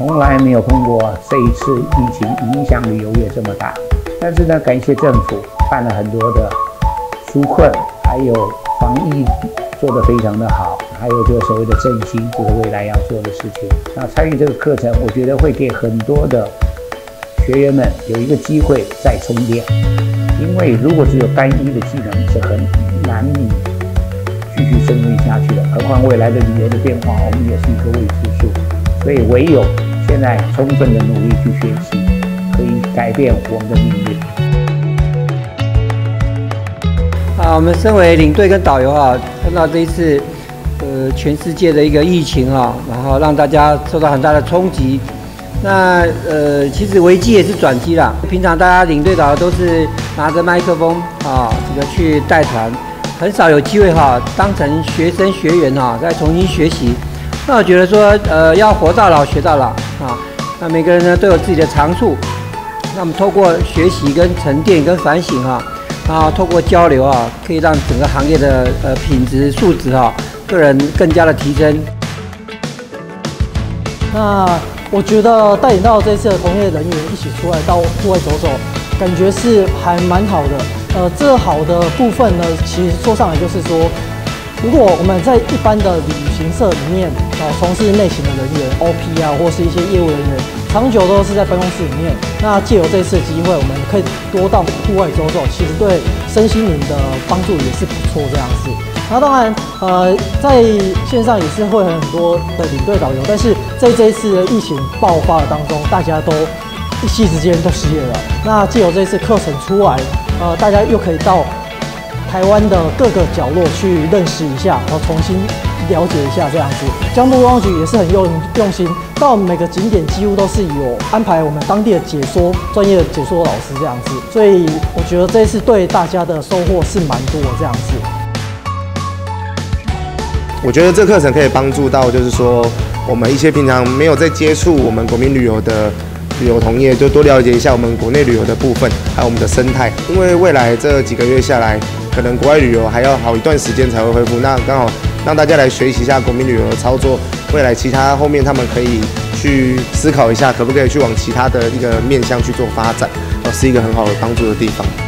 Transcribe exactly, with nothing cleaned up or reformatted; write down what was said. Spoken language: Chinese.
从来没有碰过这一次疫情影响旅游业这么大。但是呢，感谢政府办了很多的纾困，还有防疫做得非常的好，还有就是所谓的振兴，这是未来要做的事情。那参与这个课程，我觉得会给很多的学员们有一个机会再充电，因为如果只有单一的技能是很难以继续生存下去的，何况未来的旅游的变化，我们也是一个未知数。所以唯有现在充分的努力去学习，可以改变我们的命运。 啊，我们身为领队跟导游啊，看到这一次呃全世界的一个疫情啊，然后让大家受到很大的冲击。那呃，其实危机也是转机啦。平常大家领队导游都是拿着麦克风啊，这个去带团，很少有机会哈、啊，当成学生学员哈、啊，再重新学习。那我觉得说，呃，要活到老学到老啊。那每个人呢都有自己的长处，那我们透过学习跟沉淀跟反省哈、啊，然后透过交流啊，可以让整个行业的呃品质素质哈、啊，个人更加的提升。 那我觉得带领到这次的同业人员一起出来到户外走走，感觉是还蛮好的。呃，这好的部分呢，其实说上来就是说，如果我们在一般的旅行社里面，哦，从事内勤的人员 O P 啊，或是一些业务人员，长久都是在办公室里面。那借由这次的机会，我们可以多到户外走走，其实对身心灵的帮助也是不错这样子。那当然，呃，在线上也是会有很多的领队导游，但是在这一次的疫情爆发的当中，大家都一夕之间都失业了。那借由这次课程出来，呃，大家又可以到台湾的各个角落去认识一下，然后重新了解一下这样子。江部观光局也是很用用心，到每个景点几乎都是有安排我们当地的解说专业的解说老师这样子，所以我觉得这一次对大家的收获是蛮多的这样子。 我觉得这课程可以帮助到，就是说我们一些平常没有在接触我们国民旅游的旅游同业，就多了解一下我们国内旅游的部分，还有我们的生态。因为未来这几个月下来，可能国外旅游还要好一段时间才会恢复，那刚好让大家来学习一下国民旅游的操作。未来其他后面他们可以去思考一下，可不可以去往其他的一个面向去做发展，哦，是一个很好的帮助的地方。